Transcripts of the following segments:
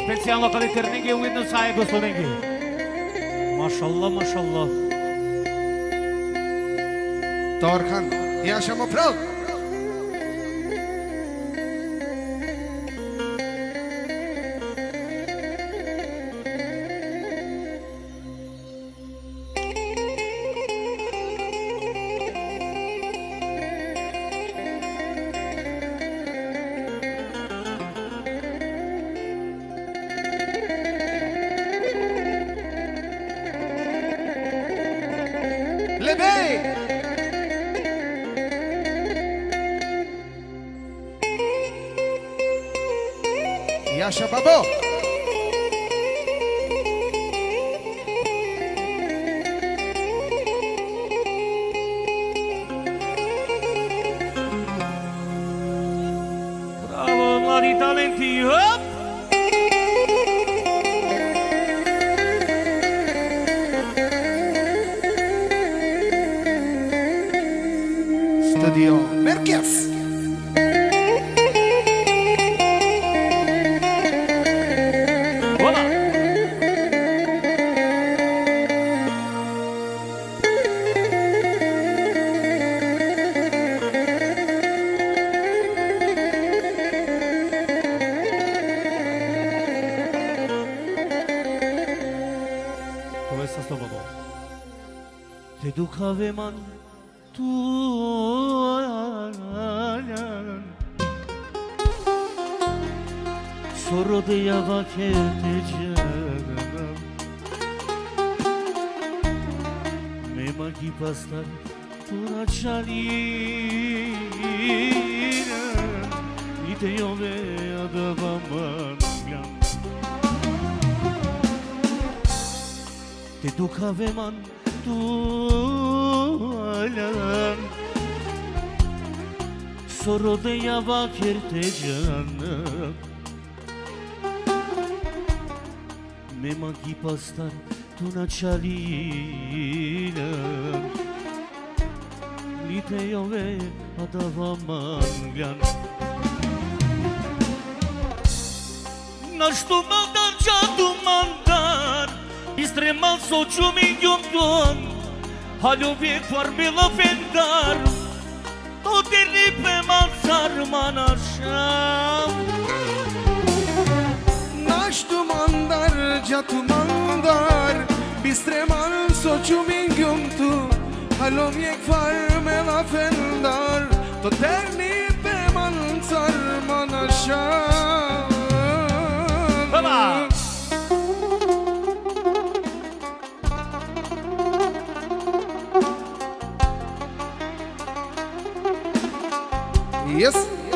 Specijalno kada je Ternenge ujedno saje gospodinke. Mašallah, mašallah. Torhan, yaşama prav. Yaşa babo. Bravo, mladi talenti, hop! Studio Merkez. Te duc aveman tu Soro de yava kerte canım Me magi pastar tura çalina I te jove adavaman Te duc aveman tualan Soro de yava kerte canım Me magi pastar tuna çalina Lite jove adavaman Našto mandar čadu mandar Istremal soču mi gjumton Halo vijek farmila vendar To dirni pe mansar manašam Naștu mandar, jatu mandar Bistremal soču mi gjumtu Halo vijek farmila vendar To dirni pe mansar manašam Hvala! Yes.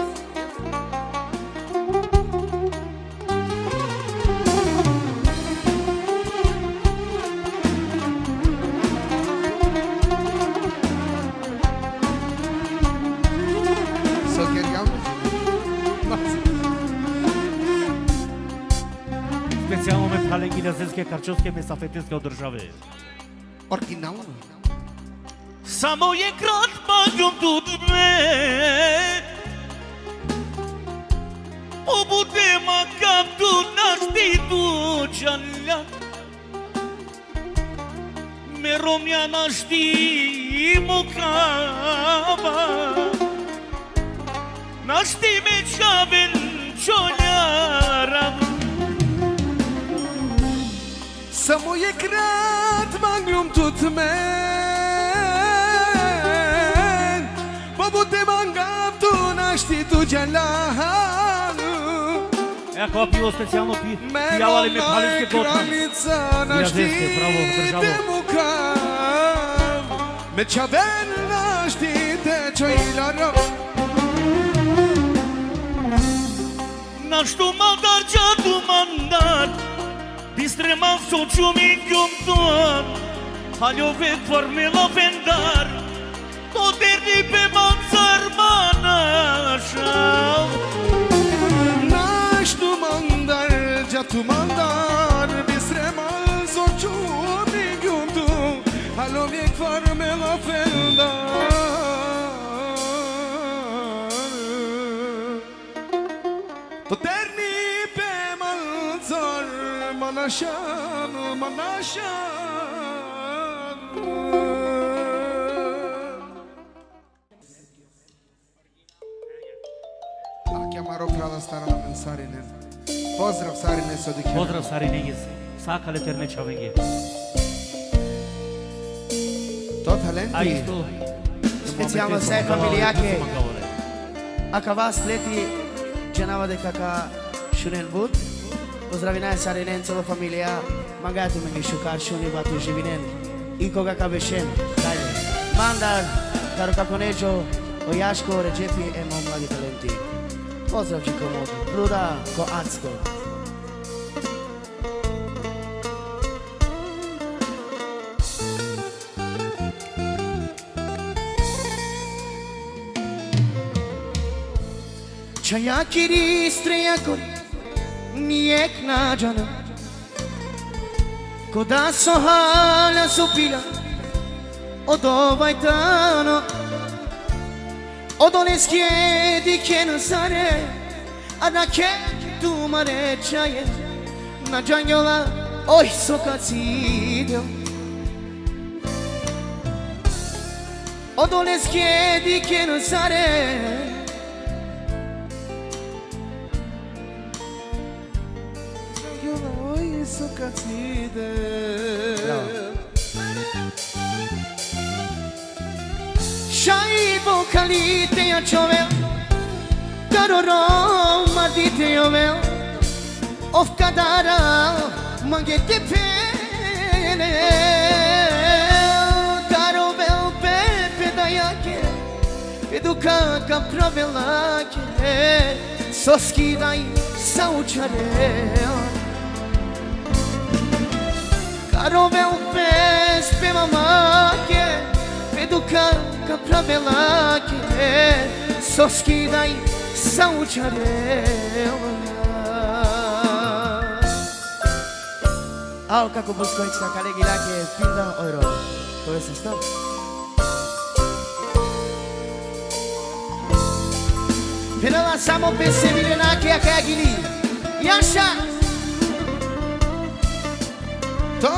Specjalno me phalenki nazelskie, karczowskie, mesafetyckie od države. Oryginalno. Samo je krat mađom tu dve Obude makam tu našti dućanja Meromja našti mukava Našti me čaven čoljaram Samo je krat magnum tutmen Babute mangam tu našti tu džalan Eko pivo specijalno pijavali me palinske gotne Jazenske, pravo, državo Me čaven našti te čojlaram Našto mandar čadu mandar Bistremal soču mi gjumton Halo vek farmila vendar To derni pe mansar manašam Naștu mandar, jatu mandar Bistremal soču mi gjumton Halo vek farmila vendar To derni pe mansar Manashan, Manashan. Chiamaro prava stara na Sarinen. Pozdrav Sarine Sodike. Pozdrav Sarine iz Sakale Ternečavenge. To talenti. Specijalno vse familijake. Aka vas leti Genava de Kaka Shunen Bud. Pozdravinaje Sarinen celo familija. Magatu me šukar šuni batu živinen. I koga ka bešen. Dajde. Mandar, karo kako neđo, Ojaško, Ređepi, emo mladi talenti. Pozdrav Čikomodu, Bruda, ko Acko. Čaja kiri strejako, nijek nađana, koda sohala supila, od ovaj tano, od one skjedi kjeno sare, a na ke tu mare čaje, na džanjola, oj soka cidio. Od one skjedi kjeno sare, soka cidio. Shai vocalite a choveu, caro Roma dite eu, of cadara manguete pene, caro vel pepe da yake, educa capravela que, soski dai saucharel, caro vel pespe mamake, educa capravela que soski dai saucharela. Au kako buscoiți ca calegila que pinda oro. Todo eso está. Pero lançamos perceber na que a cagili. Yasha. To?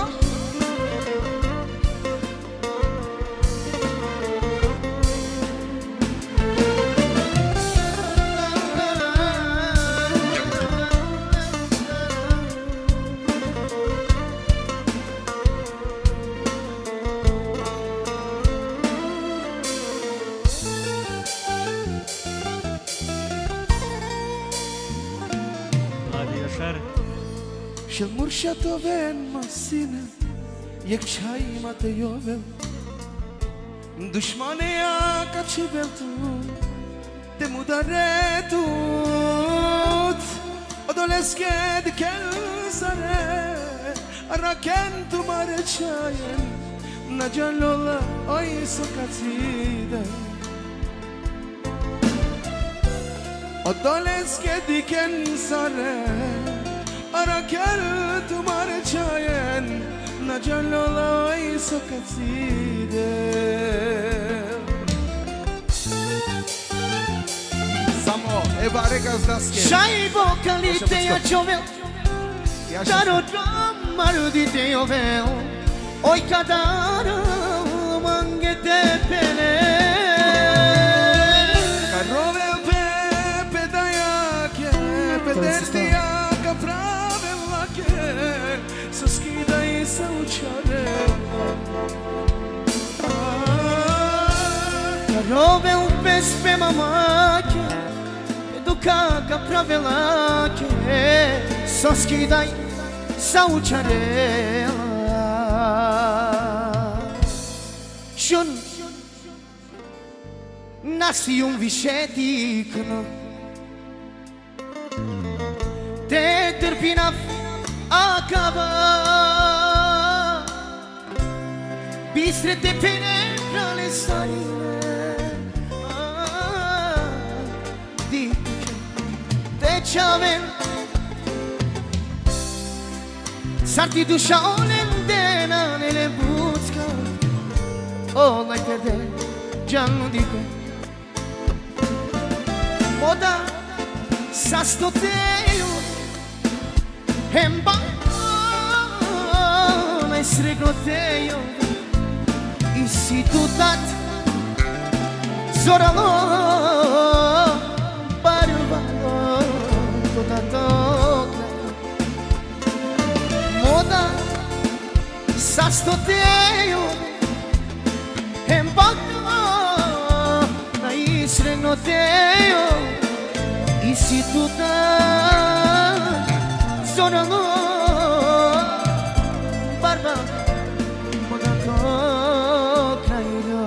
Shel murshato ven masine, yek chai mate yovel. Dushmane ya kachivel tu, te mudaretut. Odoleske dikel sare, araken tu mare chayen. Najalola oy sokatide. Odoleske diken sare. Arakel tumare chayen na jalola isokatide. Samo ebare gazdaske. Shai vocalite ya chovel, caro dramaru dite yovel, oi kadara mangete pene. Karove pepe dayake pedestia capra. Soski dai saucharela. Carove pespe mamake, educa capravela que soski dai saucharela. Shun nasci vișeticno, te terpina acaba, bistre te penetra le sarine, dice te chaven, sarti dusha olendena nele busca, oh like te gianno di te, moda sastoteo. Hemba sregnotejo I si tu tat Zoralo Barvalo Dodatok Moda Sastotejo Empaklo Na sregnotejo I si tu tat Zoralo Barba Moda krajlo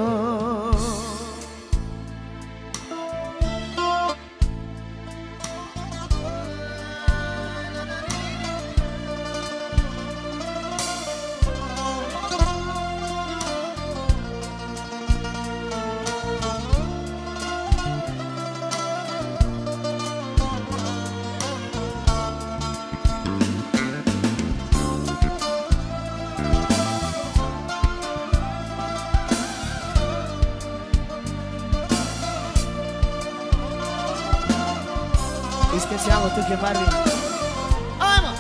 Specijalno tu che Barbie. Ajmo!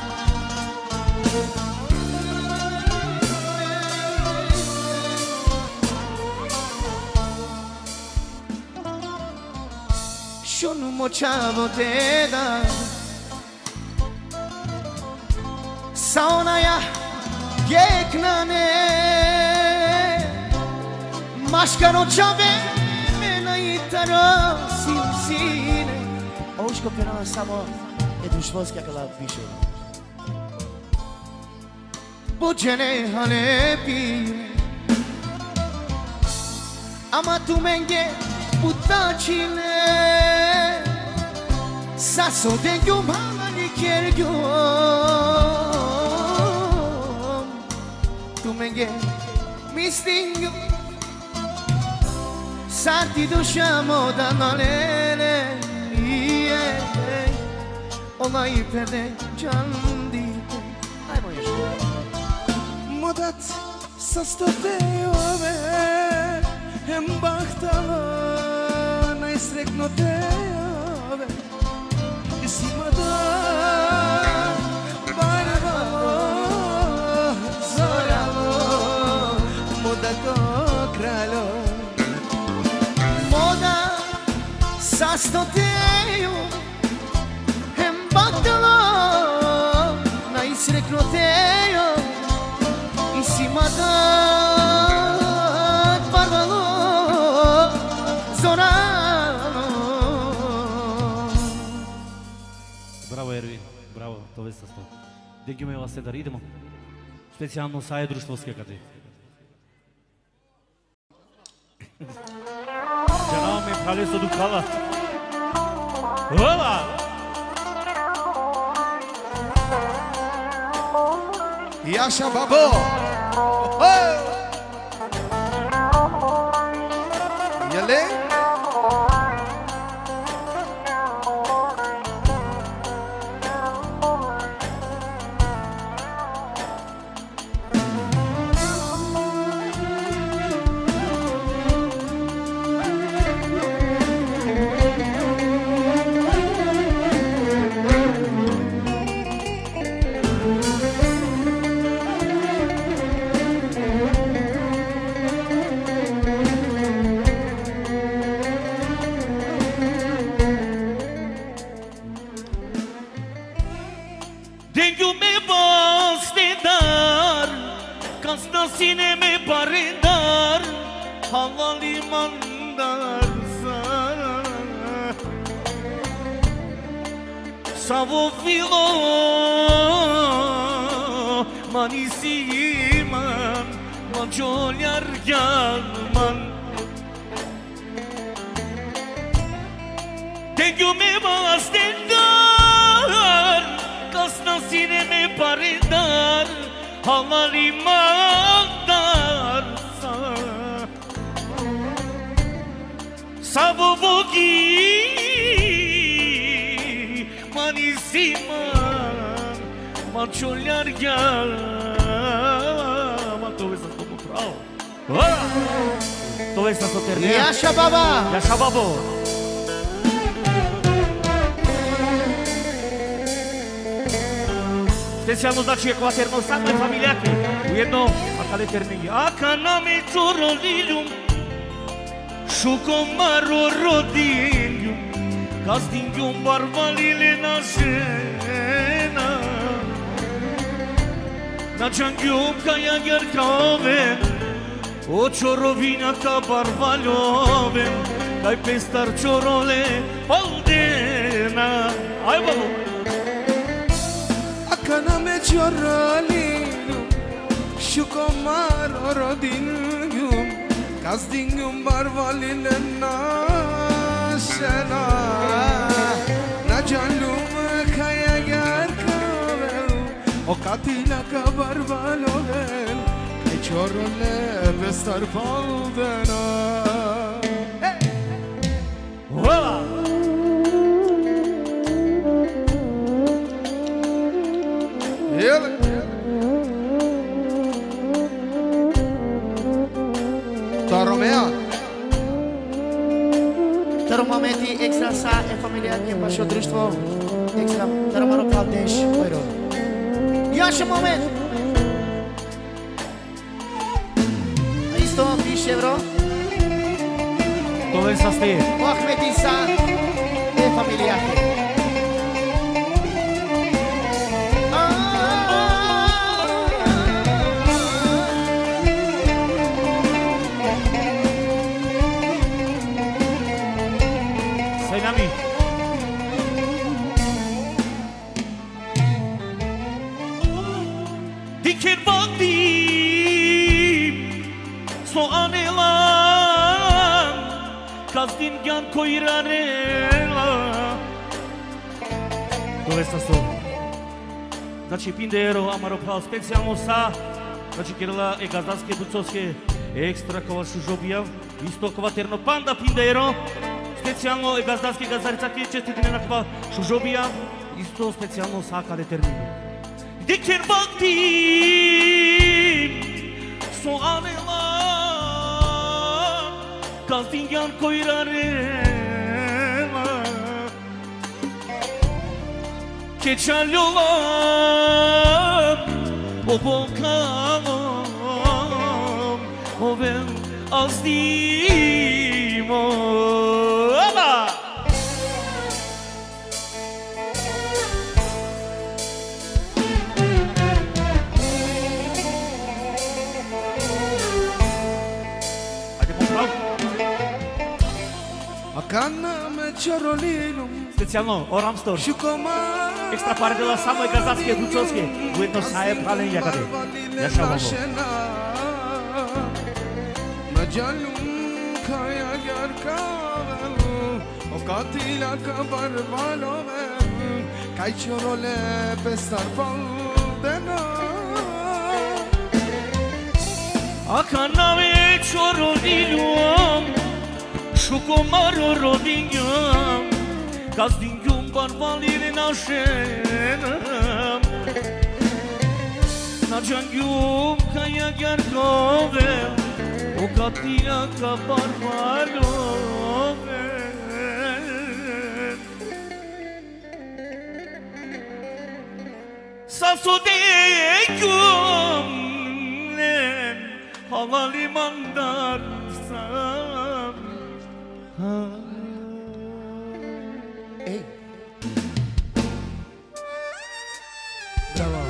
Što nu moćavo te da Sa onaja geknane Maškano čave Mena i taro sine Oško penala samo Edušvolska kala piše Buđene halepi Ama tu menge putačile Saso dengjum hamani kergjum Tu menge mistingum Sarti dušamo da nalele Olay perde can dite Ajmo još Modat sastotejo me Hem bahtalo Najsreknotejo me I si modat Barvalo Zoralo Modato kraljo Moda sastotejo Baktalo na isreknotejo I si madat barvalo zorano Браво, Ервин, браво, това е със това. Дегиме вас се да идемо. Специално са е друштвовска къде. Жанава ме прали со дукала. Ола! Яша бабо Yale Sine me barindar havalimanlar sana Savo filo manisiman manjolyar yanman Tengu me bastendar kasna sine me barindar havalimanlar sana Savo vogi manisiman manjolyar yanman To jest to prawo. To jest to ternia. Яша баба Яша бабо. Specijalno znači ekvaterno same familijake. Ujedno, a kada termini. Aka nam je coroliljum, šukom maro rodinjum, kastinjum barvalile na žena. Na džangjum kaja gerkave, o čorovinjaka barvaljove, kaj pestar čorole poldena. Aj babu! Aka me čoroliljum, šukom maro rodinjum, kastinjum barvalile na žena. Na džangjum kaja gerkave, o katilaka barvaljove, čorole pestar poldena. Hola! Jele! Ta Romea! Tăru momenti extra sa e familia che bașo društvo extra tăru maro kalteš ojro. Još moment! Isto piše evro. To već sastaje. O Ahmeti sa e familia che. Dikir vaktim soğanılan Kazdingan koirarela Dove sta sto? Znači Pindero, Amaro Pral, specijalno sa Znači Kirila e gazdanske, bucovske Ekstra kova šužobijav Isto kvaterno panda Pindero Specijalno e gazdanske gazdarica Čestitine na kva šužobijav Isto specijalno sa kade terminu Dikir vaktim soğanılan Kazdingan koirarela Keçal yolam o bokalom O ben az değilim ama Aka me čoroliljum, Specijalno Oram Stor šukom Ekstra pare de la samoj gazdanske, bucovske Ujedno saje pralen jakade Jaša ovo Na džangjum kaja gerkave, o katilaka barvalove, kaj čorole pestar poldena. Aka nave čoroliljum Šukom maro rodinjam Kazdinjum barvalile na ženam Na džangjum kaja gerkove O katilaka barvalove Sa sodejkum Halali mandarsam Ej! Bravo!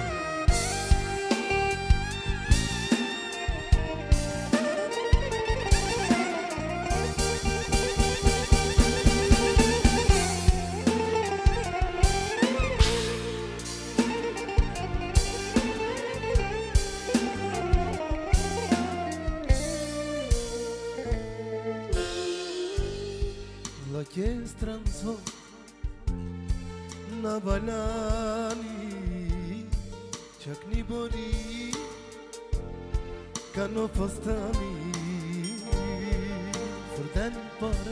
La che stranzo na balani čakni bori kano postami furten pare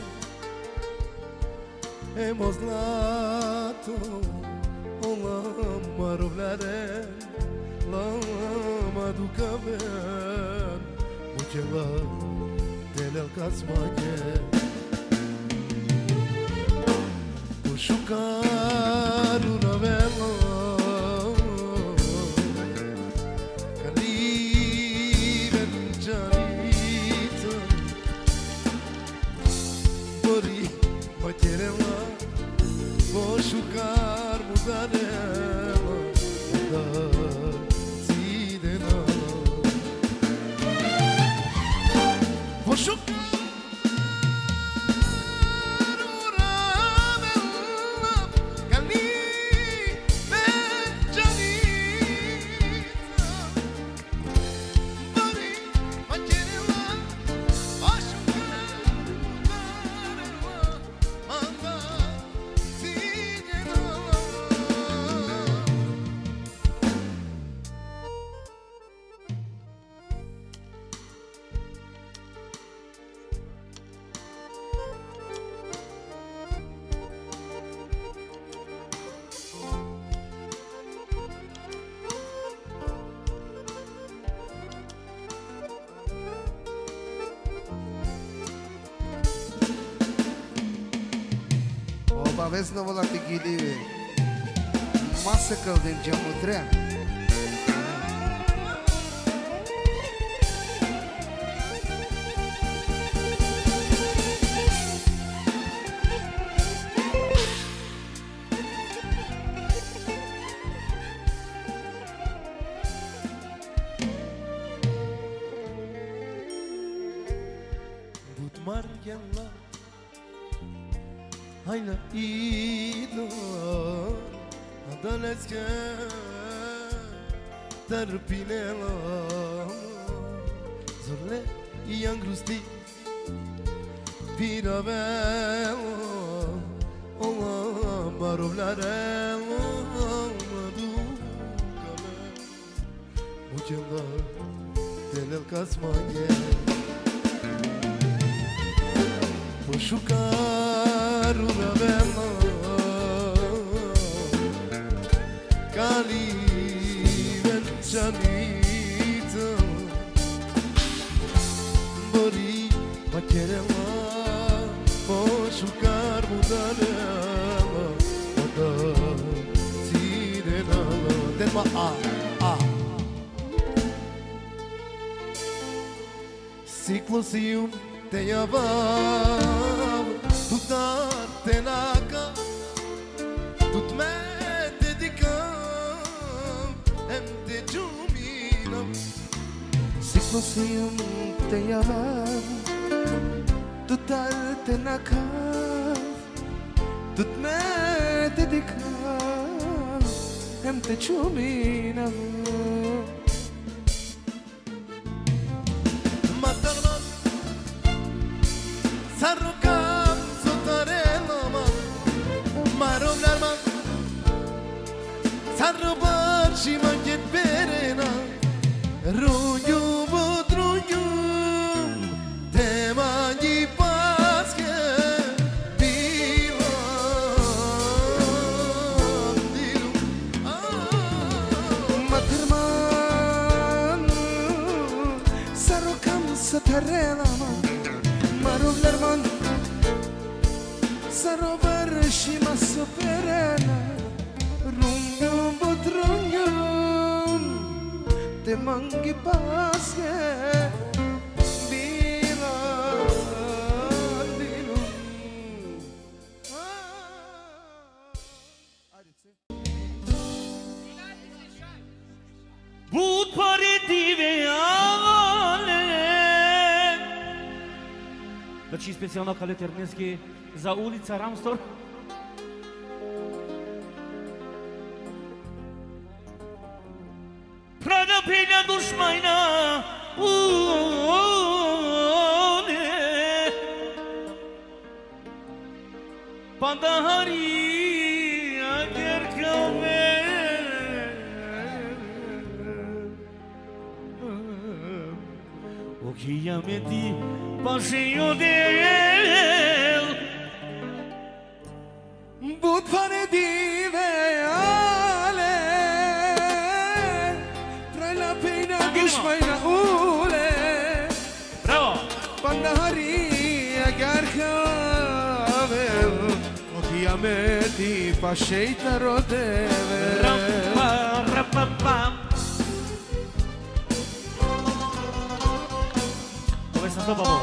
emo zlato olam marovlaren lama dukaven mucela delel kasmake Šukaru na velo Aveți nouă la Tighilie masă căldă în geamutrea. Hayna ido adaleske tarpinela zorle iangrusti piravelo ola marovlare madu kale mujela telel kasmanye Poșucar una bella Cali vencianita Bori macherela Poșucar mudanela Mada sirenala Denma a Ciclosium te javam tu te naka tu me dedicam em te juminam Ciclosium te javam tu te naka tu me dedicam em te juminam Sarrocam sotarelama Marovlarma Sarrobar și manchet perena Rungium butrungium Te mangi pasche Bilan dilu Materman Sarrocam sotarelama Marovlerman Sarover și mă superena Rungium butrungium Te mangi pasche Bilan dilum Bud pare diveale Deci special na Kale Terneski za ulica Ramstor. Prada pena dușmaina une Pandaharia gerkave O chiameti Pașeio de el Bud pare diveale Trai la pena dușmaina ule Bravo! Pandaharia garcavel O chiameti pașeita rodeve Rampa, rapapam Começa a sua babão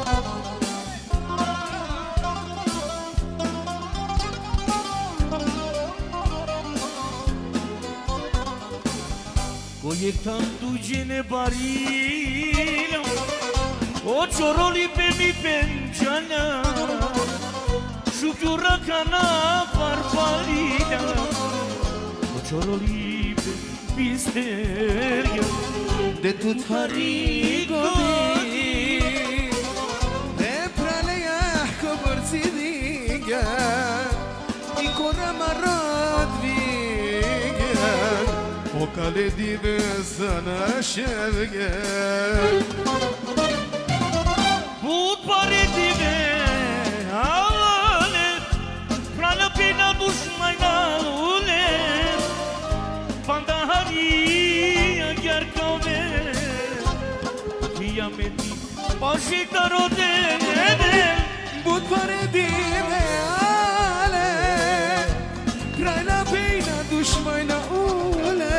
Coiectando gene barilha O cioroli pe mi pengiana Șuchiura cana farfalia O cioroli pe misteria De tot harigo De pralea coborțidiga Icona marat viga O cale dive sana şevge Bud pare dive ale Prană pina dușmaina ule Pandaharia chiar cove Chiameti pașitaro de Bud pare dive ale Kraina pina dușmaina ule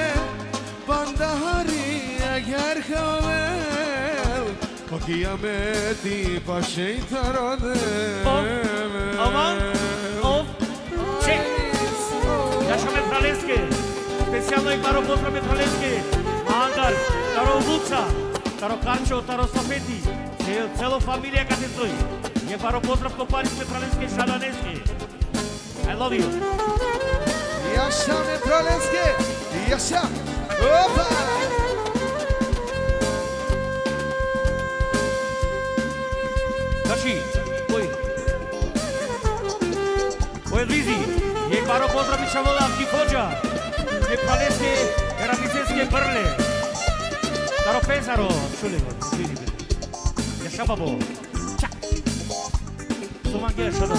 Pandaharia chiar cove O chiameti pașitaro de Aman, of, check Jaša Metralenske Specijalno i Taro Potra Metralenske Andar, Taro Vuca Taro Karčo, Taro Safeti Celo familija kada stoji Je Taro Pozdrav Koparis Metralenske Šadaneske I love you Yaşa Metralenske Yaşa Opa Znači, Oi Lizi, je Taro Pozdrav i Šavolavki Fođa Metralenske, Eramizenske Brle Taro Pesaro, čuli go, vidi bili Yaşa babo Čak Suman gel şadan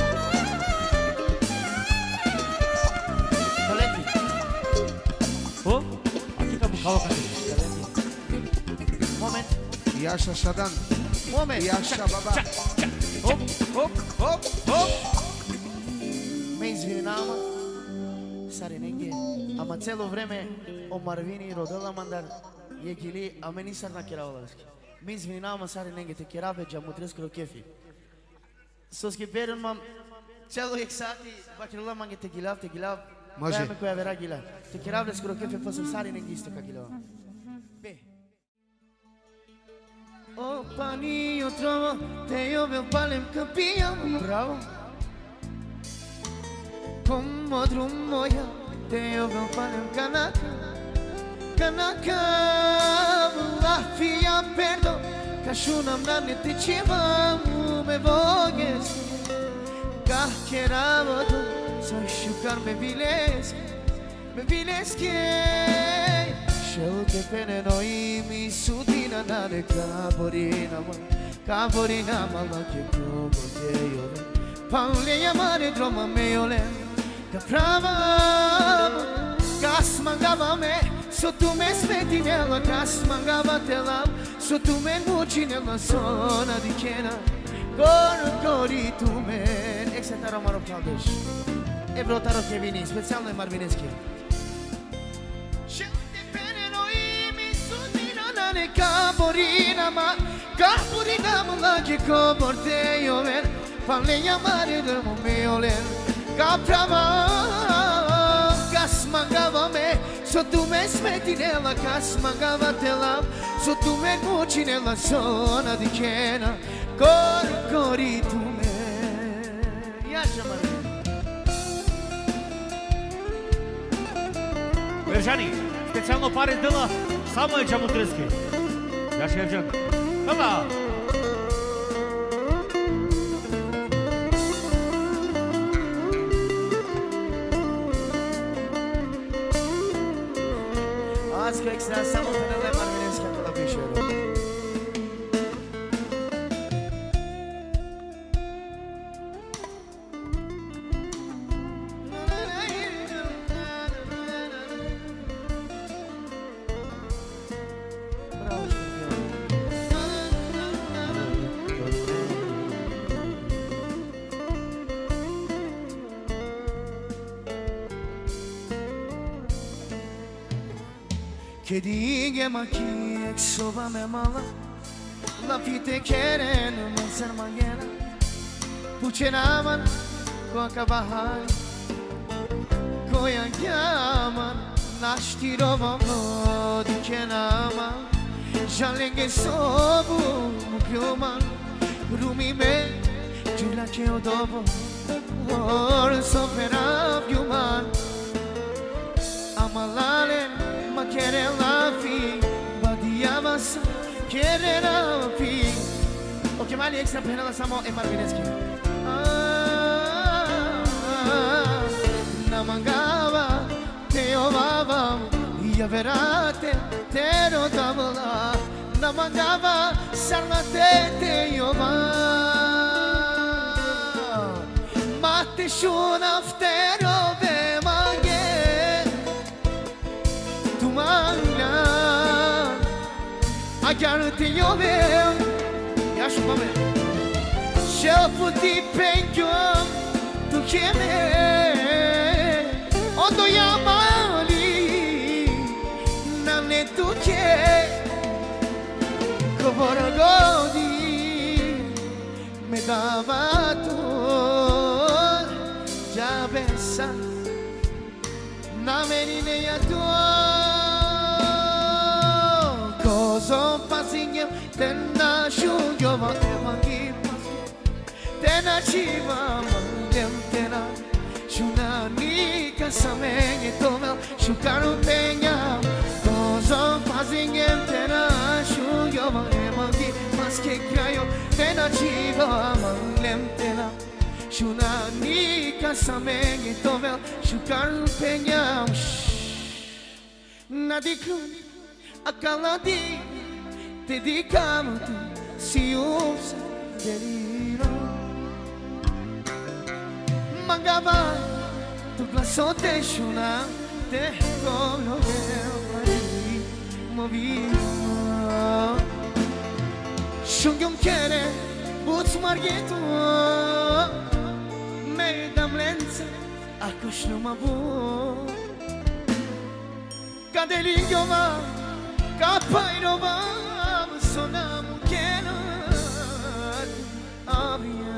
Talenti. O? Akika bu kava kati Moment. Yaşa Şadan. Moment. Yaşa baba. Hop hop hop hop Me izvinama. Sarenenge. Ама цело време о Марвини родила мандар Егили, а мени сар на кераваласки. Ме извинавам, Саренenge те кераве джамутреско кефи. Соски перен мам цело ексати бакирла манге те гилав. Може. Време која вера гила. Те керавле скоро кефи пасо Саренenge исто ка гилава. Бе. О пани утро те јовел палем капијам. Браво. Como drumoja te јовел палем канака. Kanaka la fia perdo Kashunam na ne te čevam me voges Kah keravado Soj šukar me bileske Šel te peneno i mi sudina na ne kaborinama la ke kogo te jove Paule jamare droma me jolem Ka pravam Kas mangava me Sotto me smettinella, cas mangava te lam Sotto me mucinella, sona di chena Gori tu men Ekse taro maro pravdeš Ebro taro Kevini, specijalno je Marvineski Šelte peneno i mi sudina na ne kaborinama lake kobor te joven Pale jamare drmo me jolen Kaprava Kas mangava me Sotto me smettinella, cas mangava te lam Sotto me mucinella, sona di chena Gori tu me Yaşa Marvin Verjani, specijalno pare dela samo je Džamutreske. Jaša Evžan. Hvala! Azi că extra samo penele Marvineski acolo pișero Bravo, știu. Kedige maki eksova me mala La fite keren man ser mangena Pucenaman ko kabahai Ko yang yaman na Ashtirovam dikenama Jalenge sobu mukyoman Rumi me Jula ke odobo Or soferav yuman Amalale makere lafi Badiavasa kere lafi Ok, mali extra pena la samo e Marvineschi Namangava te ovava Ia verate te rodavola Namangava sarmate te ova Mate shunaftero ve mange Tu manga Agar te yovem Yash mame Shelfuti pengyom Tu keme Odo yamali Nane tu ke Kovoragodi Me dava tu Jabessa Na menine ya tu Kozo pasinho Tena shugova emangi Tena chiva mandem tena Shunani kasameng itomel Shukaru penya Kozo pasinho tena shugova emangi Maske krayo Tena chiva mandem tena Shunani kasameng itomel Shukaru penya Nadikun Akaladi Te dicamo tu si usa deliro Mangava tu plasote shuna Te gono mari movimo Shungyum kere buts margetu Me dam lenza akush numabu Kadelingo ma Kapairova Sonamu kenat Avia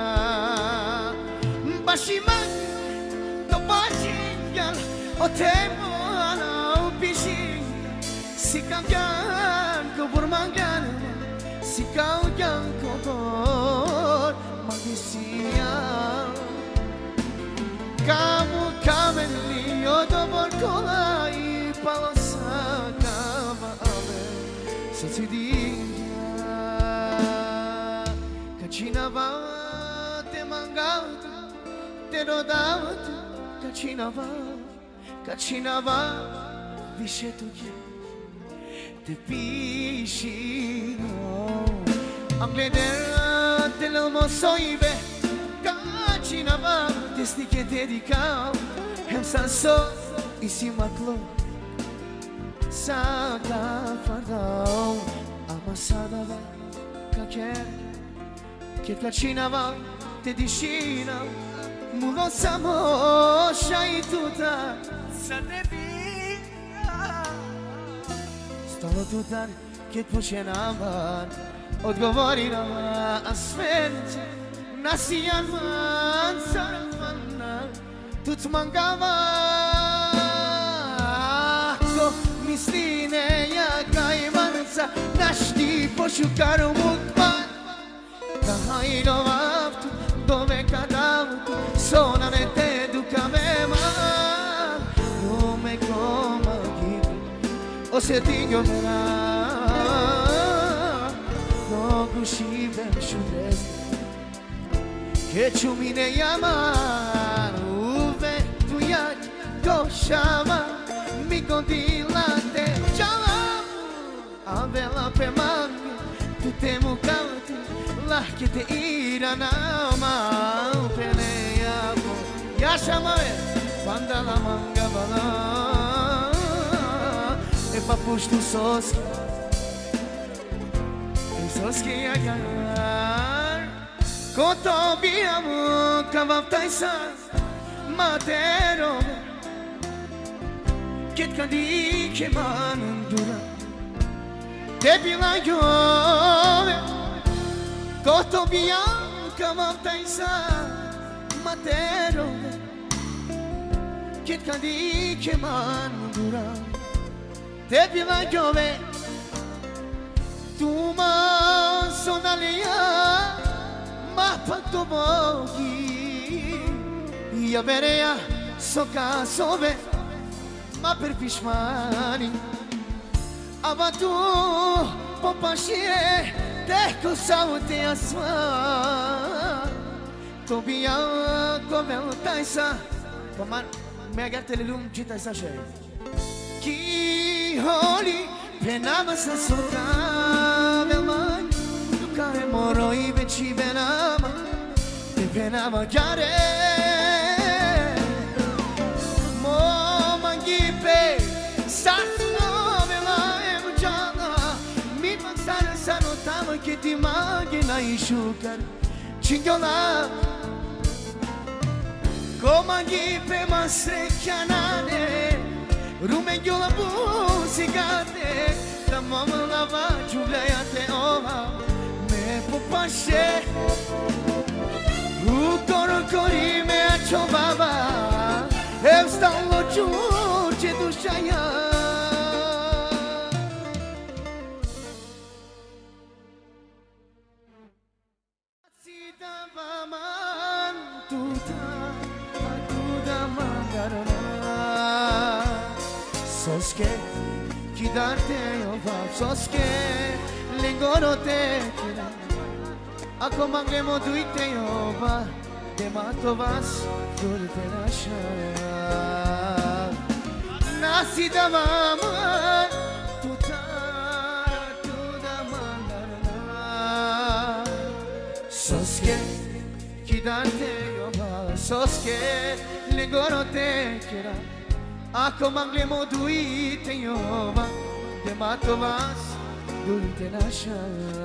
Bashiman To bashingal O temo ala upishi Sikangyan ko burmangyan Sikangyan ko por Magisiya Kamu kameli Odobor kolay Palasaka Sotsidia Kachinava te mangauta Te rodauta Kachinava Vishetuke Te piscino Angledera te l'almosoibe Kachinava Te stike dedicau Hem sanso Isimaklo Saka fardau Amassada va Kaker Che kacinava Te discina Mulo samo Shai tuta Sa te vina Stalo tutar Che pocenavan Odgovorila Asfente Nasian man Sarafanna Tut mangava Mistine ya kaymansa Nashti poshukaru mukman Kahayno vaftu Dove kadavtu Sonanete dukavema Nome koma gitu Osetinho vera Nogu shibem shudez Che chumine yaman Uve tu yak Koshama Mi condilate Ciao Avela pe mangi Tu temu canti La che te irana Ma Peneia Yasha mare Quando la manga vala E papush tu soski E soski agar Koto biamu Kavav taisan Matero Ket kadi ke manundura Te bilagove Koto bianca mavtaisa Matero Ket kadi ke manundura te pila giove tu ma sonalia ma patto pochi io verea so casove ma per pishmani ava tu popashie te cosa te asma tobia come taisa Coman, me agarte le lum gita esa shey. Ki holi penama sa soka velman. Tu care moro I veci benama. Te penama gare. Mo mangipe sa vela emjana. Mi mansana sanotama che ti magina ishukar. Chingola Komangi pe masrekanane Rumegyo la muzikate Tamam la va giulayate ova Me popashe Ukoro kori me achovava Eu stalo giuce dushaya Sidava man tuta Soske kidarte yova soske lingoro te kira Ako mangremo duite yova demato vas durte nasha Nasi davama tuta mandarna Soske kidarte yova soske lingoro te kira Ako manglemo duite yova de mato vas dulte nasha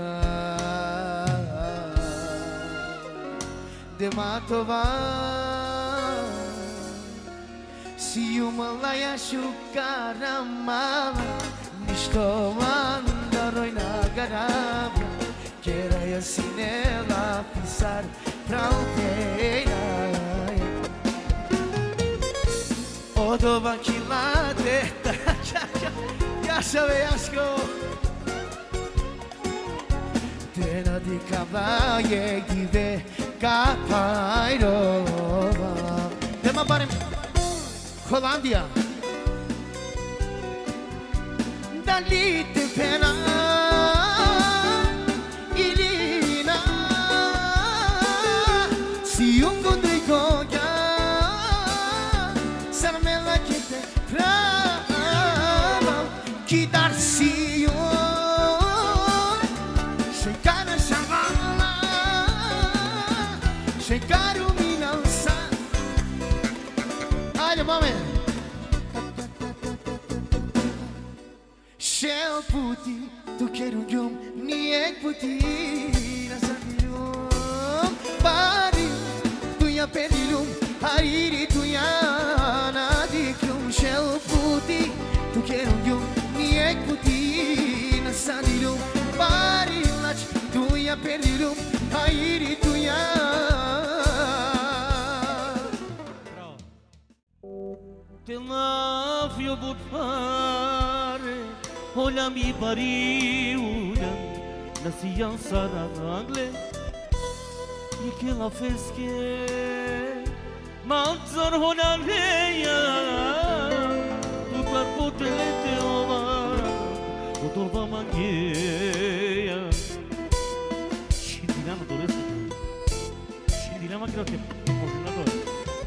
de mato vas si umalaya shukarama nisto mandaroi nagarabra quera e assim ela pisar pra alteira Odova kilate Yasha veasko Tena di cavaie Give capairova Tema barem Hollandia Dali te pena Ilina Si un gondrico Que dar-se chegar a chavala chegar o minança olha mamãe Shell puti tu quero jom niek puti nasa dilum pari tu ya pedilum hariri tu ya nadikum Shell puti tu quero jom niek puti nasa dilum pari lach tu ya pedilum hariri tu ya Te lavio butfare Hola mi pariuda Nasiyan saragle E que ela fez que Manzar hola reya Tutar potele te ova Otova mangeya Şimdi lama doresi Şimdi lama kira te Možina doresi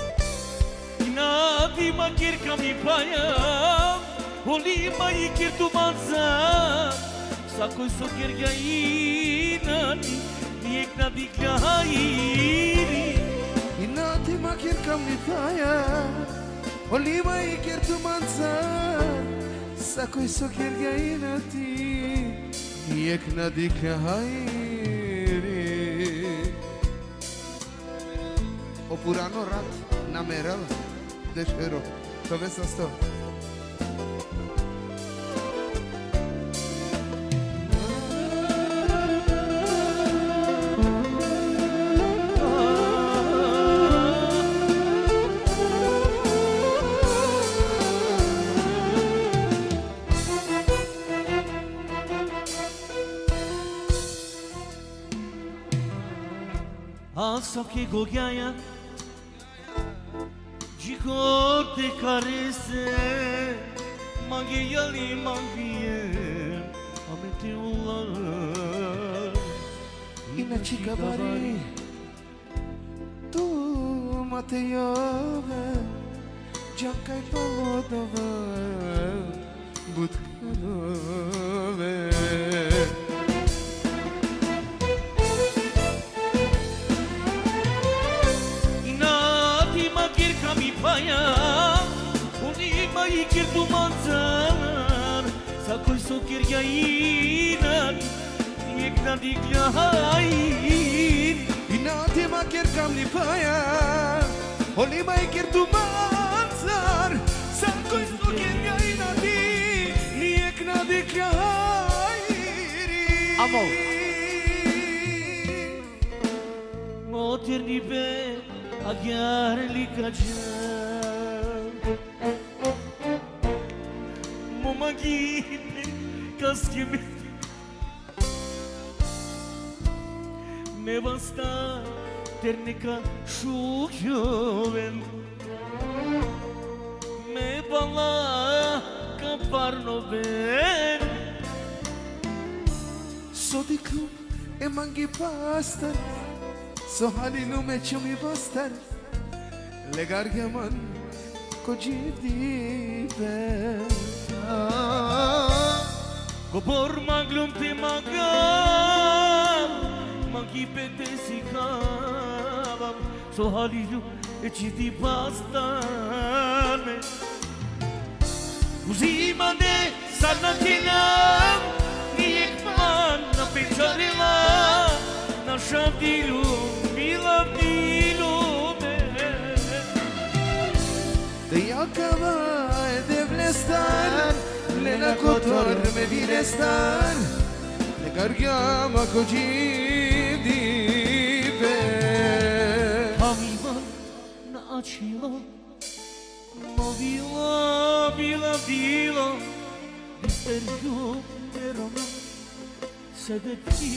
Nati makir kami payam Olima ikir tu manza Sakoi sokir gainani Niek na dikla hairi Inati makir kami paya Olima ikir tu manza Sakoi sokir gainati Niek na dikla hairi O purano rat na merel de shero. To vezi asta. Sa che gogiaia Gico te caresse Mangiali mangie Amete ulla Ina chikabari Tu Matejove Giancai polodova Budkanove Paia, unii mai chiar tu manzar, sa coi so chiar iaina, niekna diklain. Inati ma chiar cam ni paia, unii mai chiar tu manzar, sa coi so chiar iaina, niekna diklain. Amo. Moterni pe aghiar li cacea. Momagine kaskime me basta ternica shujoven me bala kaparnoven Sodikum e mangi pastar, so hali lume chumi bastar, legar gaman ko jivdive. Gobor maglum te magam Magi pete sikabam So halilu e citi bastane Uzimane sanatinam Niyekman na pecharila Na shavdilu milavdilu Te yakava devlestan Lena kotor me virestan Ne gargama ko jivdive. Havivan na achilo Movilo, bila, bilo Dispergiu merona Se de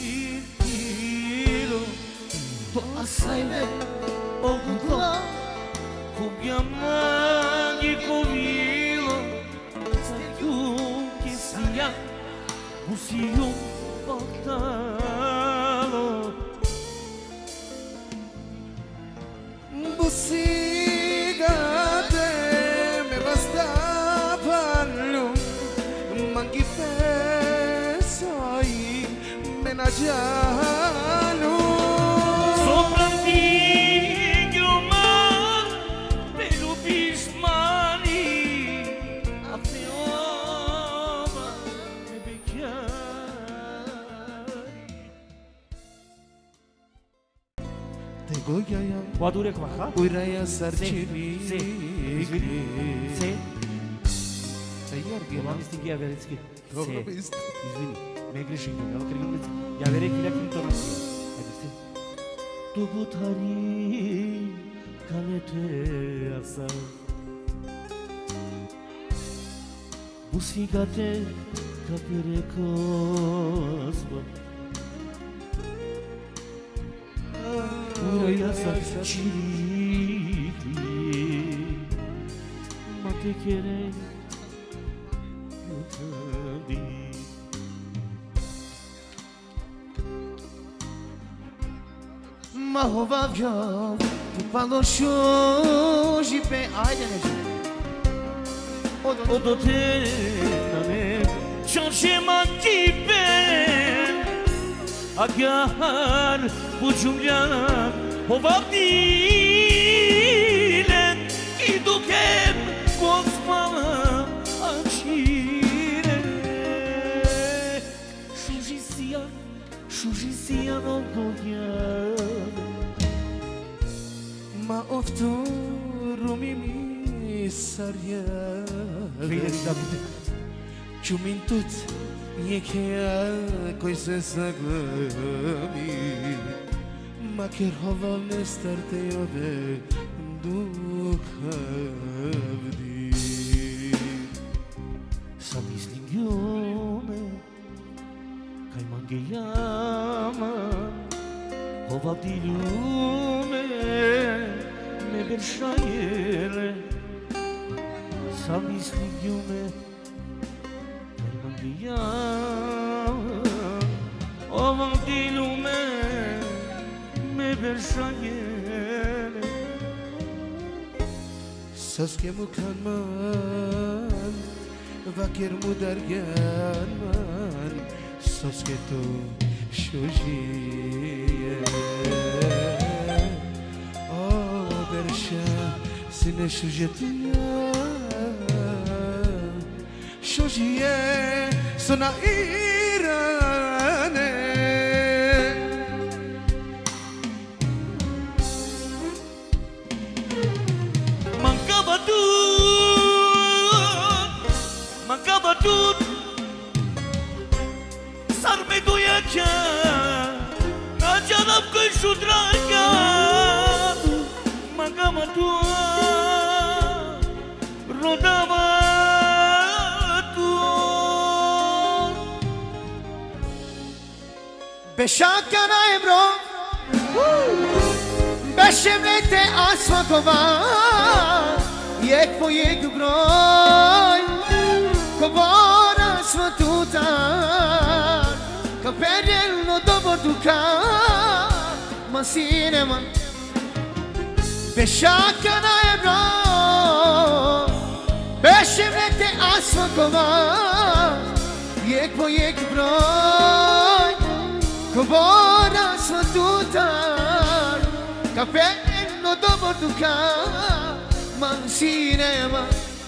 tilo To asajme ogudla Kubjama njikovilo Stegu kisija Busiju oktalo Busigate me basta parlu Mangi pesoi menagialu Soprantigio man Pelu bismani A teoma me becchiari Te goiaia Poate cu aha? uiraia sarcini Se Te iarghi Am stighi a vereți Dobro isto. Извини, ме греши, но кригнец. Я вере киля критона. Айде. Ту бутари калете аса. Busigate capire cosba. Ura sa chiri. Ma te querei Mahova vjov Tu palo shoji pe Ajde neđe O do te na me Čanče man kipe Agar buđumljan Ovavdilen I dukem Kosmala Ačire Šužisijan Ovdoljan Ma ofturu mi sarja Čumin tut Njekeja koji se zaglami Ma ker hoval ne starte ove dukavdi Sa mislim ljome Kaj man ge jama O vapti lume me berșaiele Sa misligiune per mandia O vapti lume me berșaiele Saske mukanman Vakir mudargan man Saske tu shojiye O bersha sine shujetiya Shojiye sona irane Mancava tutto Sarme doiaca Nacianam că și-o dragă Mancava tutto Rodava tutto Beșaca n-ai bro Beșemlete asfakova Jek po jek broj Kobara svatutar Kapeljen no dobro dukar Masine man Beşaka na ebro Beşemlete asfakova Jek po jek broj Kobara svatutar Kapeljen no dobro dukar Masine man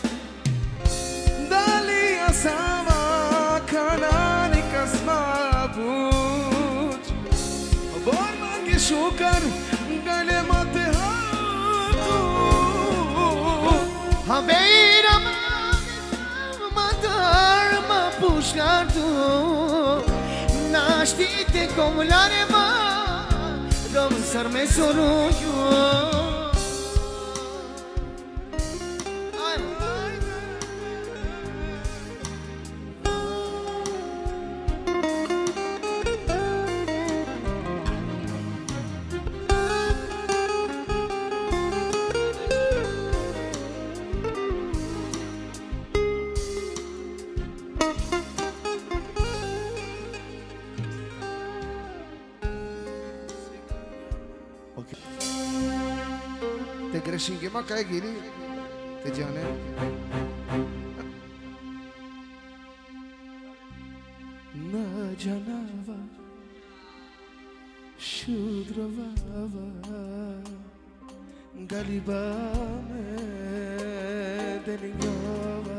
Dalia sama kanani kasmabut Borman ki shukar gale mate hatu Habeira matar ma pushkar tu Nashtite komlare ma Rom sar me soruju Te greșinge ma kai giri te jane Na janava shudravava Galiba me deningava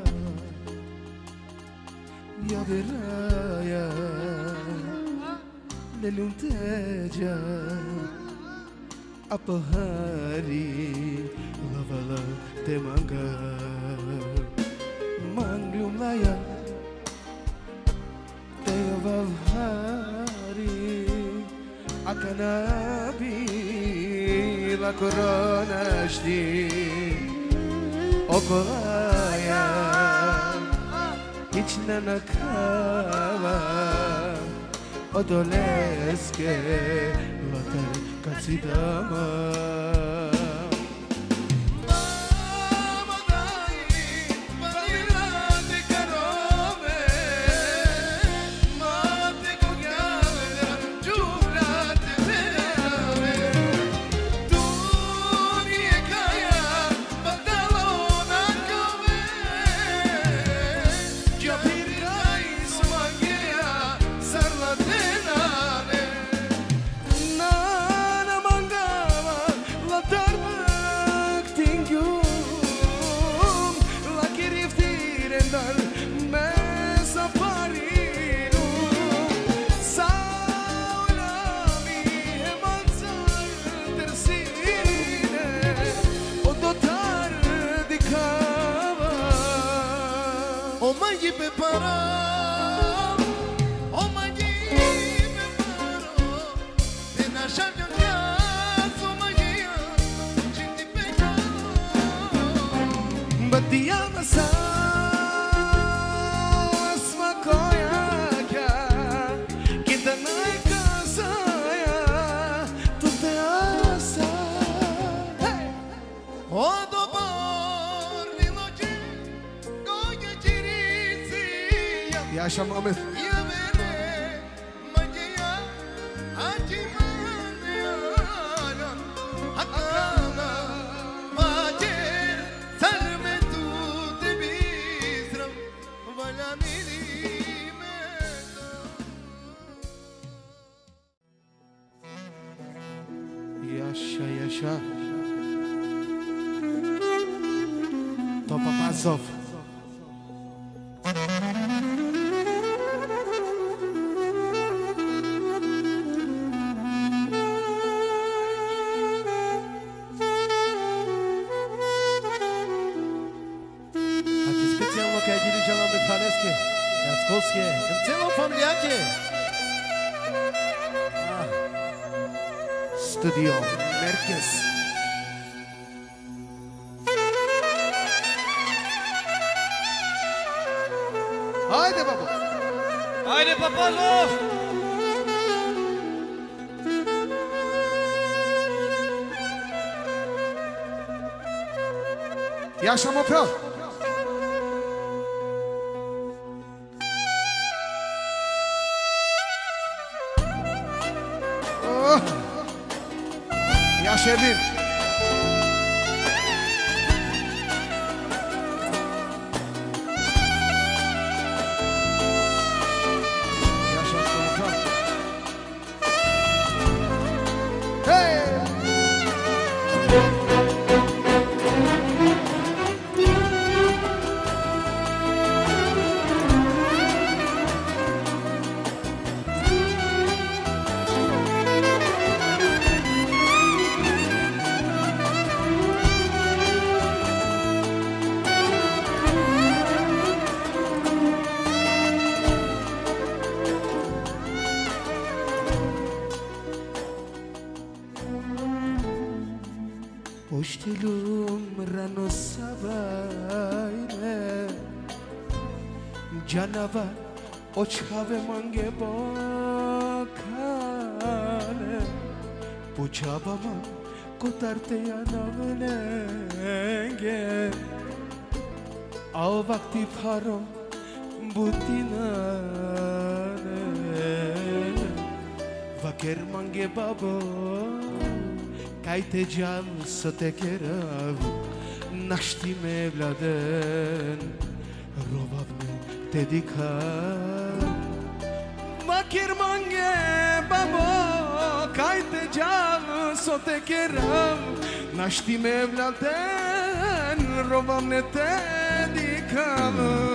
Yaviraya Nelunteja Apahari lavala temanga Manglium laya Teovavhari Akanabi la corona shti Okolaya Ichna nakava Odoleske Latar Katsidama E așa, Mohamed. Așa. Topa Pazov. Specjalno kaj dirigeala Michaleski, Jackovski, celą familiakę. Studio Merkez. Haide, babo! Haide, papalo! E așa, mă vreau! Ia Șerlin! Ia așa, mă vreau! Hei! Oștilum rano savaile Janava očhave mange bokale Pučabama kotarte yanavlenge Ao vakti pharom butinane Vaker mange babo Kajte gjam sot e kerav Nashti me vladen Rovavne te dikar Makir mange babo Kajte gjam sot e kerav Nashti me vladen Rovavne te dikar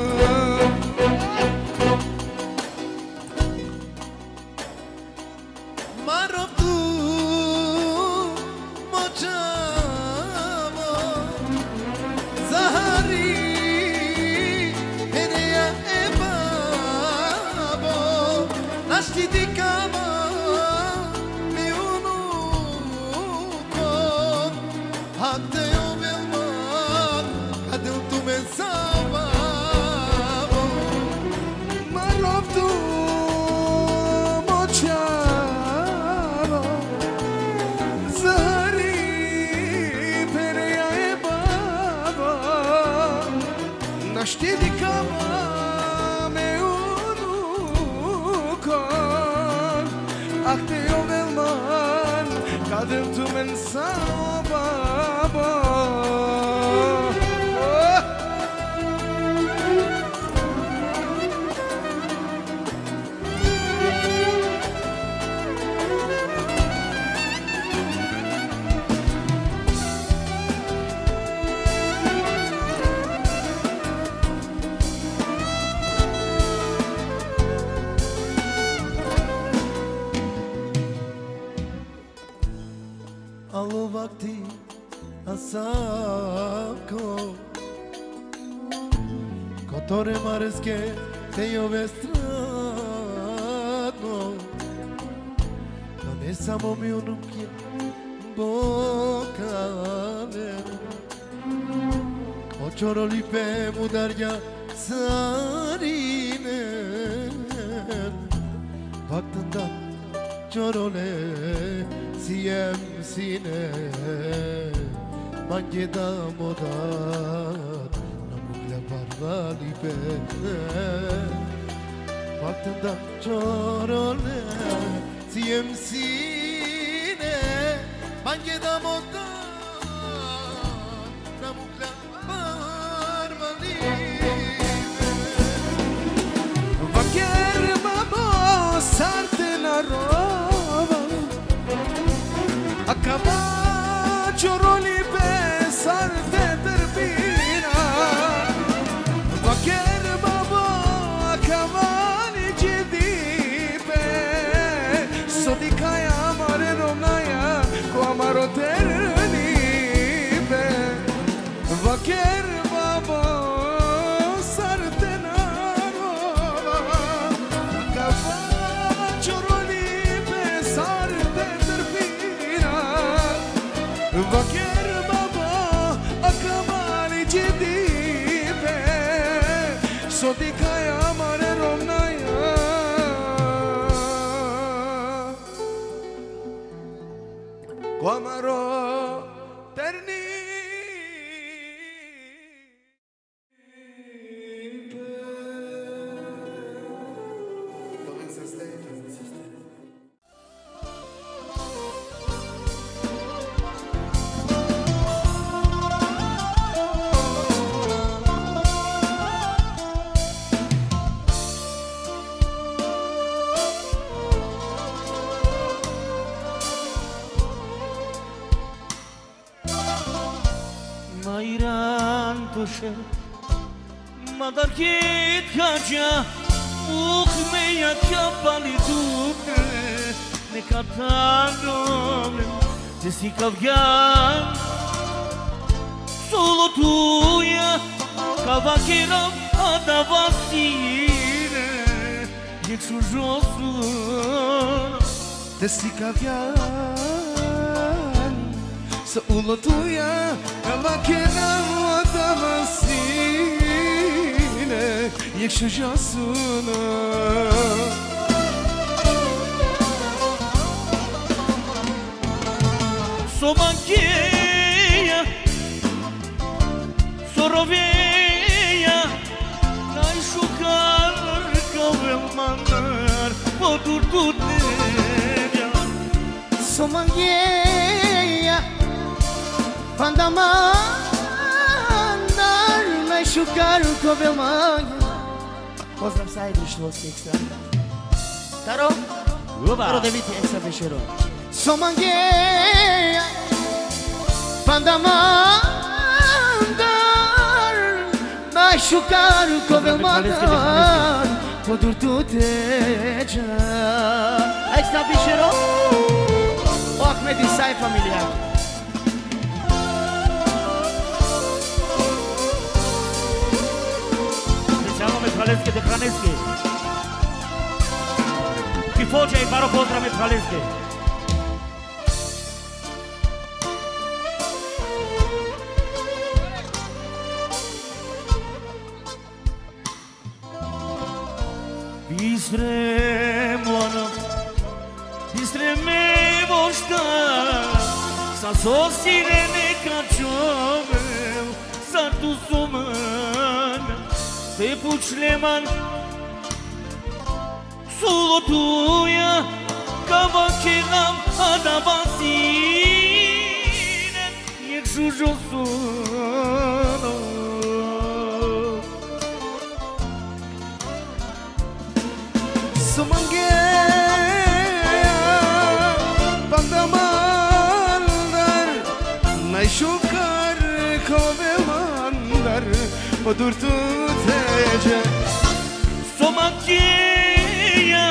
Marov tu Știi de cama meu nu con Acte eu velman Cadem tu mensao babo Alo vakti asako Kotore mareske te io vestradno Non è samo mio nucchio bocale Očoro lipe mudarja sarine Vaktında çorole Siem sine Mangeda modat Namukla parvali pe Baktığından çorole Țiem sine Banche da motan Da mucla barmaline Vacher babo Sarte na roba Acaba cioroli pe sarte târbina Vacher babo Acaba Sodikaya mare romnaya Ko amaro ternibe Vaker babo Sarte narova Kava cioroli pe sarte târpina Vaker babo Akamani cidibe Sodikaya mare romnaya Quamaro terni Mairan toșe Madar chit haja Uchmeia kia palidune Necatandole Jessica Vian Solo tuya Cavaquera Adavasine Jexu josul Jessica Vian Solo tuya Cavaquera Adavasine Jexu josul Somancheia Soroveia N-ai șucar Că vel mandar Potur tuterea Somancheia Pandamandar N-ai șucar Că vel mandar Pozdrav Sajdu Šloski ekstra Taro Taro Deviti ekstra večero Somancheia Pandamandar N-ai șucar Că vel mandar Potur tuterea Ekstra večero O Ahmed Isai familiar Specijalno Metralevske de Hraneske Kifođa i Baro pozdrav Metralevske Bistre mono Bistre me voșta Sa sosire neka čovem Sa tu suman Te pučleman Sulo tuja Cavaqueram Adavasine Jexu josul Somancheia Pandamandar N-ai șucar Că vel mandar Potur tutege Somancheia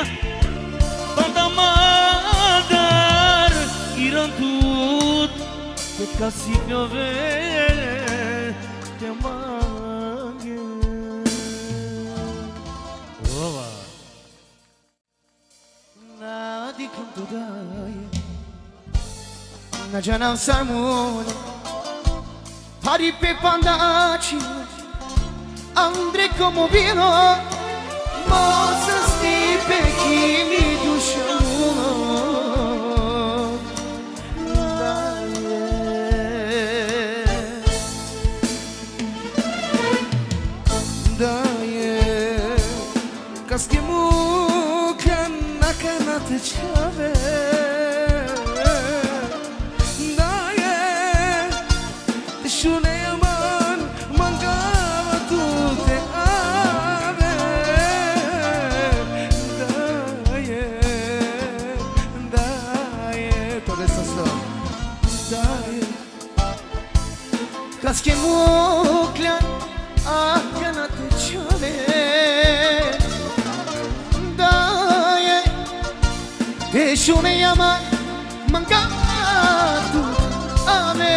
Pandamandar Irantut Te casicove Te mange Ova Nadi canto dai Na janam sarmone Pari pe pandaci Andre como vino Moza stipe kimi dušanu Daje Kaske mu na te qave Daje Të shune jaman Mangava tu te ave Daje To vesa sto Daje Kas ke muklan Akka na te qave Daje Te shune jaman Mangatu ame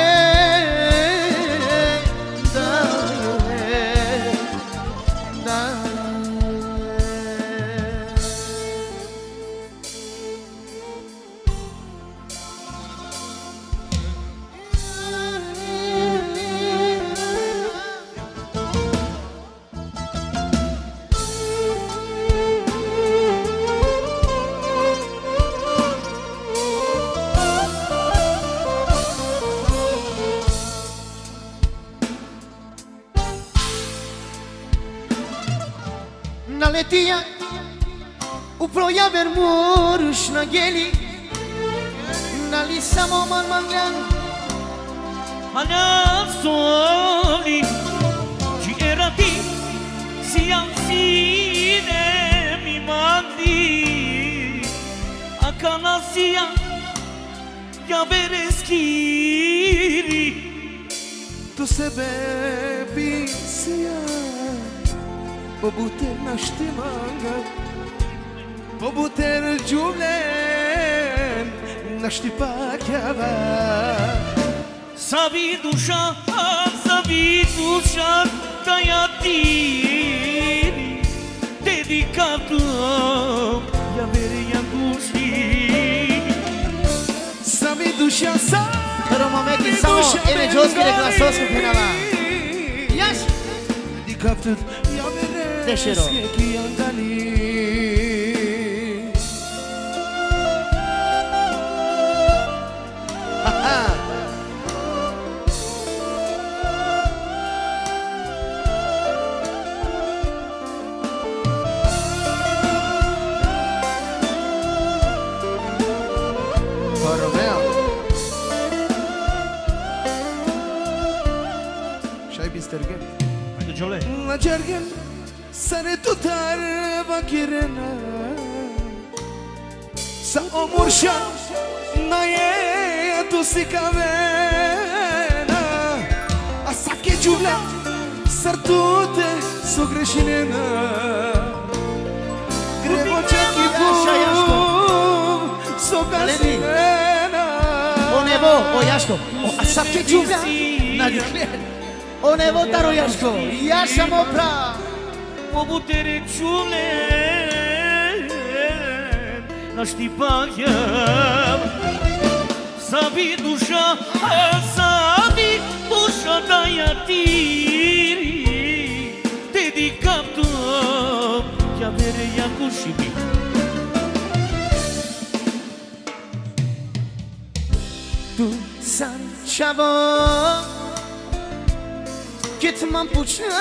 Na letia U proja vermurush na geli Na lisa mo man manglan Manhã soli Ci era ti Si ansine mi mandi A canasia Ya vereskiri Tu sebebi sija Po buter na shtimanga Po buter gjumlen Na shtipakjava Sabi dusha Da ja tiri Dedicato Ja vere janë dushi Sabi dusha sa Pero momenti samo Ene Gjoski dhe Klasoski finala Jash Dedicato Ja vere Deshiro Ki janë dali Romeo Shaj bistergen Hajde Gjole Na gjergen Sare tutar vakirena Sa omur shan Na jetu si kavena A sa ke gjuvla Sërtute so greshinena Grevo që ki pu So gasinena O nevo, o Jashko A sa ke gjuvla Na dikler O nevo taro Jashko Jasha mo pra Po butere qulen Na shtipakja Sabi dusha Da ja tiri Dedicato Ja vere janë kushimi Tu san qavo Këtë më puqa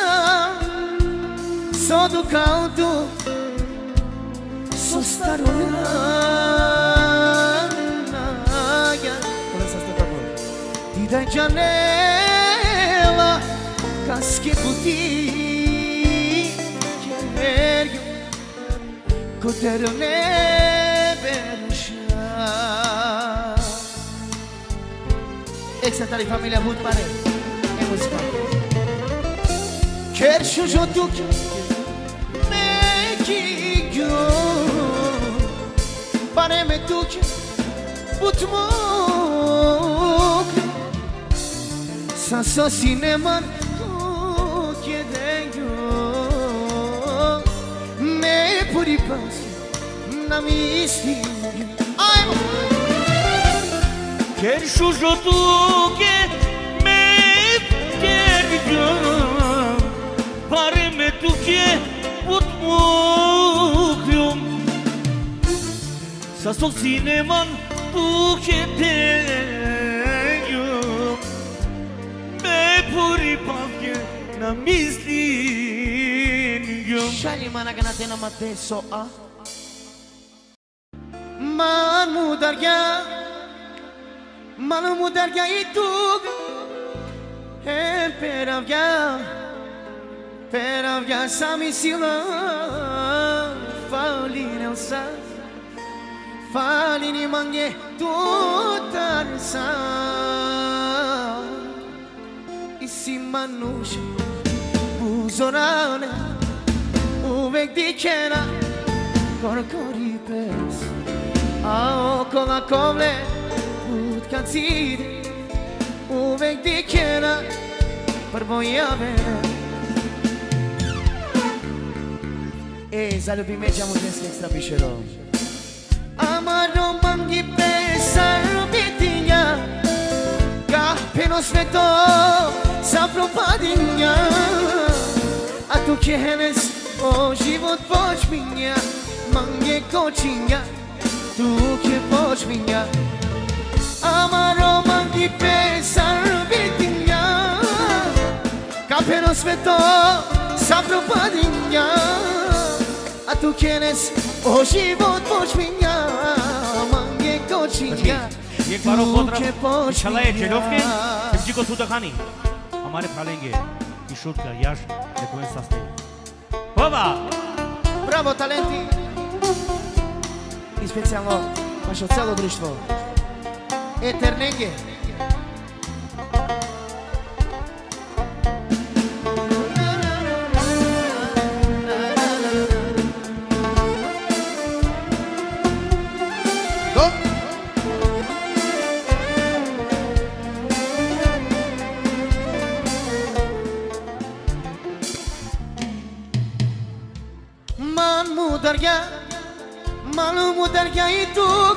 So du kautu So starunaya Começa a tocar por Ti dai janela Casque puti Querergo Cotero neberusha Exatali família Ruth Pare É música Quer chujotuk Pare me tuque Putmuk Sa cinema Tuque dengo Me puri pas Na mi istingu Quer chujotuke Me quer Pare me tuque Putmuk Sa cineman tu che tenho Me puri pavke na mislinho Shali mana ganate na mate so a Man mudarga itug peravga sami sila falini mange tutarsa isi manush buzorane uvek dikena korkori pes a okola kovle ut kancide uvek dikena prvo jave zaljubi međa muženski ekstra pišero Amaro mangi pesar bitinja Kapeno sveto sa propadinja A tu kjenes o život počminja Mange kočinja tu kje počminja Amaro mangi pesar bitinja Kapeno sveto sa propadinja A tu kjenes o život počminja Mange kočinja एक बार Николай Черевкин, Евгений Судахани. हमारे फालेंगे किशोर का यश देखो सस्ते Oba! Bravo talenti! I specijalno vaše celo društvo Eternenge Malumu darga itug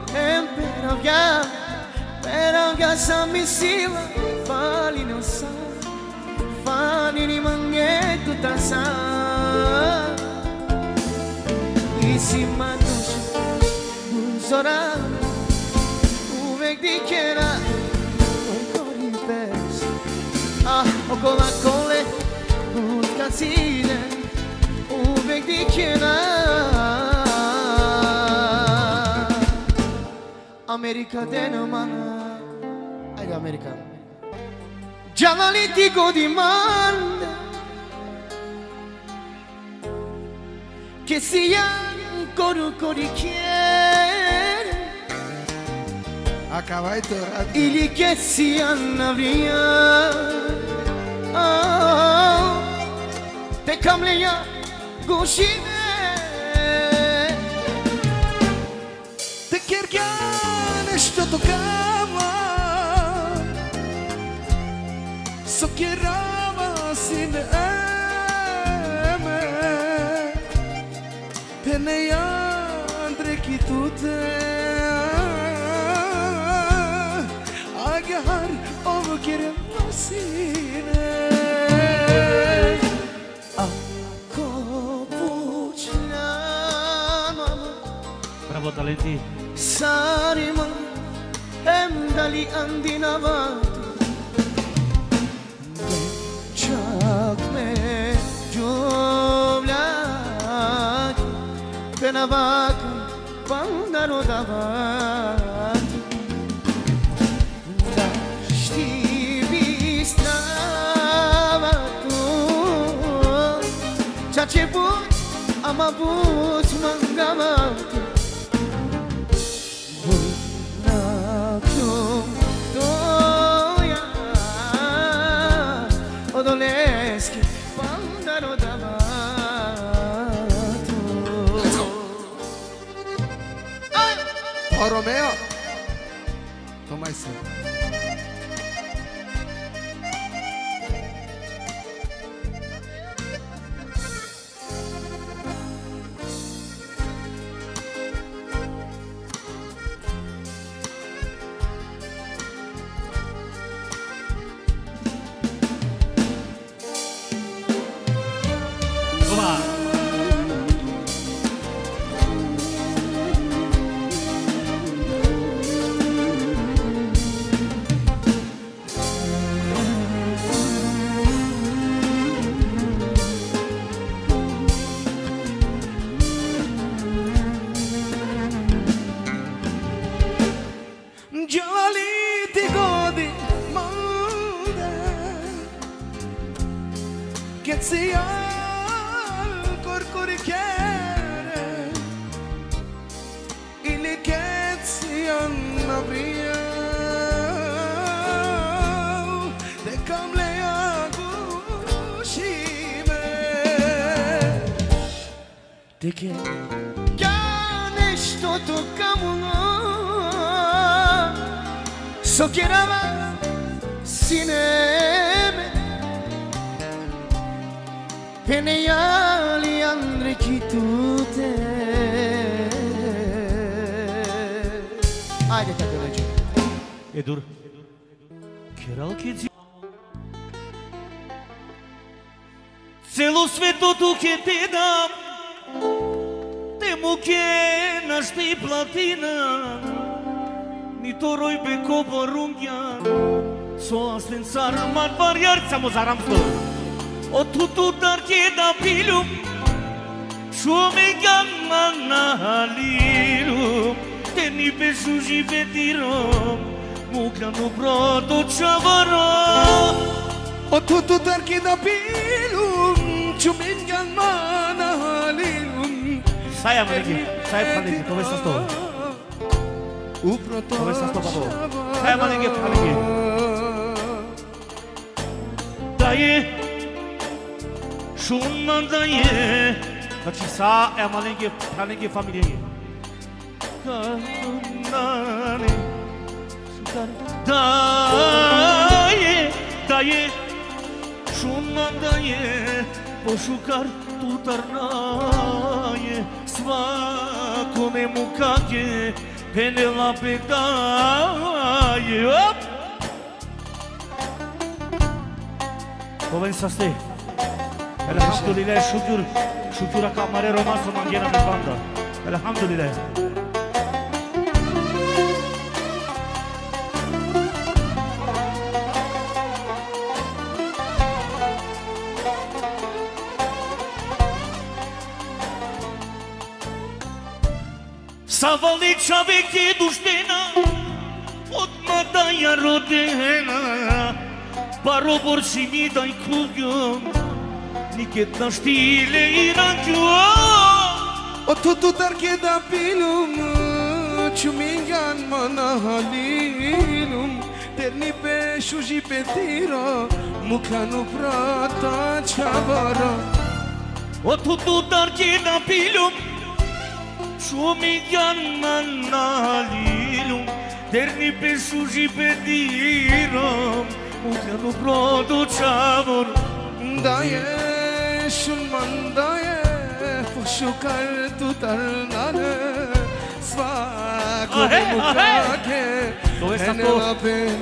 peravga sami sila fali no sa fali ni mangetu tasa isi manush buzora uvek dikera kori pes okola kole utkacine uvek dikera Amerika denomana Ajde Amerika Jalali godiman Que siyan koru korikiere Acabai torat Ili que siyan navriya Te kamleya gushine Te kjergjane što tokava Sokjerava sin eme Te ne jandre kitute Agar ovo kjerem nosine Bravo talenti Sarima dali andinavatu Čak me džuvljak Penavak pandarodavatu Da štivi stravatu Čače but, ama but mangavatu Odoleski pandaro davato O Romeo Tomai se Perché Ganesh toto kamuna So kerava sineme Peneyali andre kitute Haydi takılacı E dur. Керал кеди. Цело светото ке те дам. Те му ке нашти платина. Нито рој беко борунгјан. Со аслен цар мар барјар само зарамсто. Отуту дар ке да пилум. Шуме гамма на халилум. Те ни бешужи ветиром. Мукляно брото чавара. Отуту дар ке да пилум. Шуме гамма на халилум. Saia, moleque. Saia, moleque. Conversa só. Conversa só, papo. Saia, moleque. Moleque. Daí. Şundan daí. Znači sa é moleque. Moleque família. Kanani. Daí. Daí. Şundan daí. Poşukar tutarnaje svakome mu kake penela pedaje Começa a ser Elhamdülillah şükür kamarero maso mangena de banda Elhamdülillah Sa vali čaveke duštena Od madaja rodena Barobor si mi daj kugjon Niket na štile i ranjua Отуту дар ке да пилум Чуминган мана халилум Терни бешужи петира Мукану прата чавара Отуту дар ке да пилум Шуминган мана халилум Терни бешужи петира Mukляну прата чавара Daye şunman daye Fuşukar tutarnane Svakone mukake Penela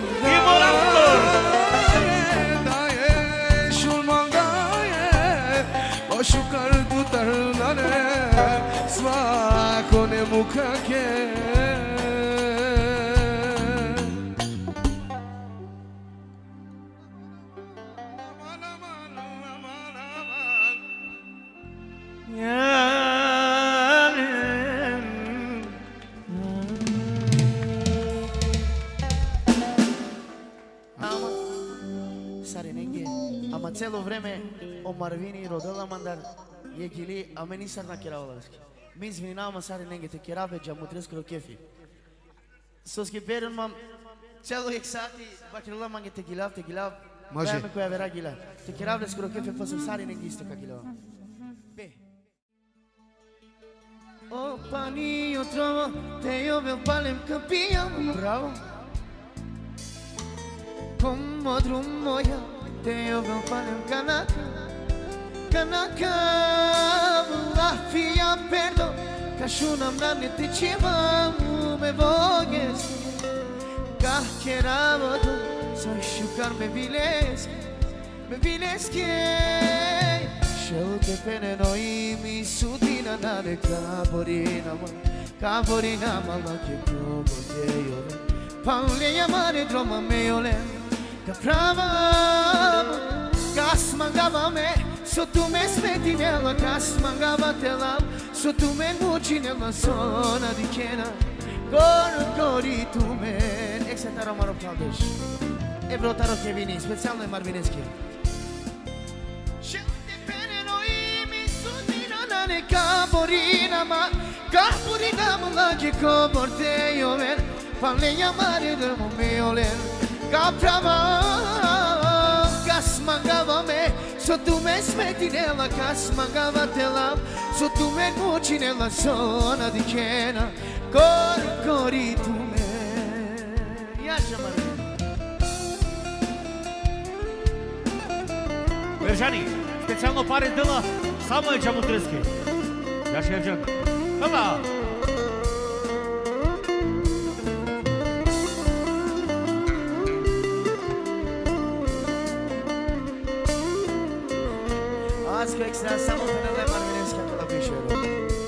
Daye şunman daye Fuşukar tutarnane Svakone mukake Ама цело време о Марвини родила мандar e gili ameni sarna kiravalariski. Mi izvinavamo sari negdje te kirabe džamutresko kefi. Soski perun mam celo eksati bakirula mange te gilav Može. Vreme koja vera gila. Te kirave skoro kefi pa sam sari negdje isto ka gilava. Be. O pani otrovo te jovel palem kapijam. Bravo. Como drum moja te jovel palem kanaka. Kanaka Lafia perdo Kashunam na ne te čevam me voges Kah keravodu Soj šukar me vileske Šel te peneno i mi sudina na ne Kaborinama lake kogo te jove Paule jamare droma me jolen Ka pravam Kas mangava me So tu me svetinela, kas mangava te lav So tu me mučinela, sona di kena Gori tu men Ek se taro maro plavdeš Evro taro ke vini, specijalno je marvineski Šel te peneno i mi sudina na ne kaborinama lake kobor te joven Pavle jamare drmo me olen Ka prava Kas mangava-me so tu me smetti nella casa mangava te la so tu me nuci nella zona di Chena cori tu me Iașa Verjani, specijalno pare dela Samoje Čamutreski. Jaša Evžan. Hvala! Azi cu extra samo tânele Marminescu acolo pe șerul.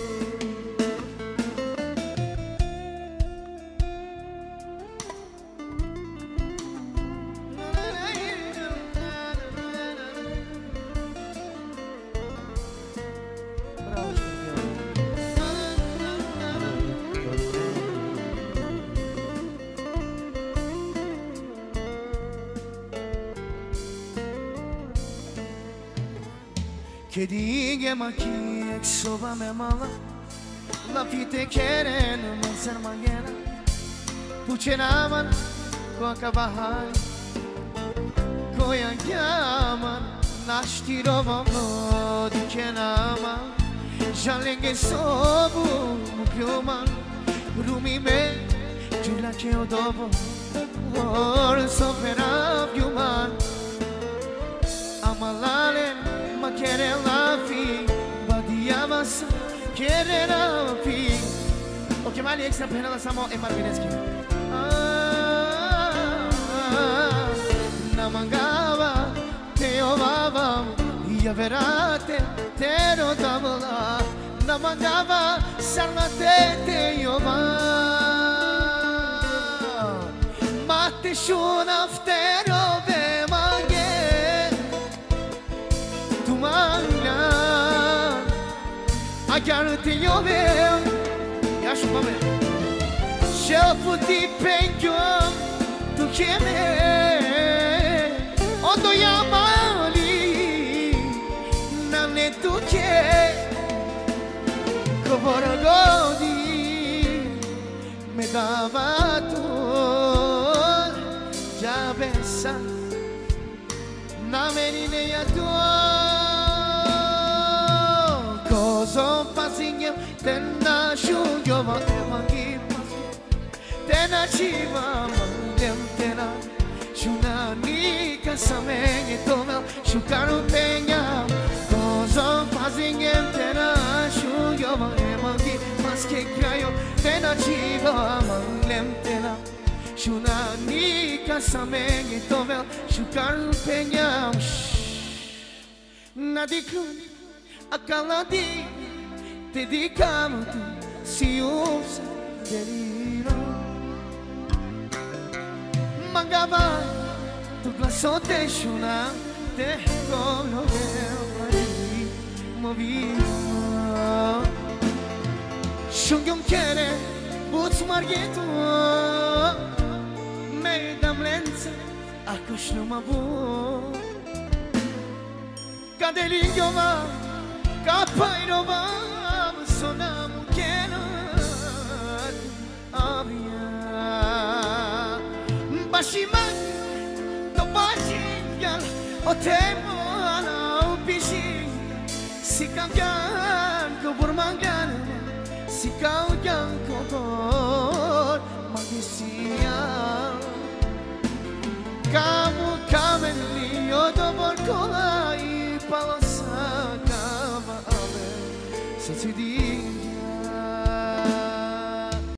Che dighe ma chi exova me mala La fite keren man ser mangena Puchenaman ko akabahai Ko yangaman Nashtirovam no dikenaman Jalenge sobu mukyoman Rumi me Jula ke odobo Or sofera yuman Amalalen ma querela fi badia massa querela fi o que mais extra pena samo e Marminescu na mangava te ovava ia verate te rodava na mangava sarmate te ova mate shuna ftero be Agar te iubim Iași mame Și-o puti pengiom Tu cheme O doia mali N-ne duce Că vor godi Me dava tot Già pensa N-amenine ia Cosa fazinha tena shugova emangi tena chiva mandem tena shuna ni kasamenye tomel shukaru penya cosa fazinha tena shugova emangi maske krayo tena chiva mandem tena shuna ni kasamenye tomel shukaru penya nadikun Acaladi, te dedicamos tu si usa deliro Mangava, tu glaso te shuna te kono mari movino Shungyong kere, buts margeto Me dam lenza, akush no mabu Kadelingoma Kapairova sonamu kenat abia Bashiman to bashingal o temo ala upishi Sikangyan ko burmangan Sikangyan ko bor magisia Kamu kameli odobor kolai palosa Sa ti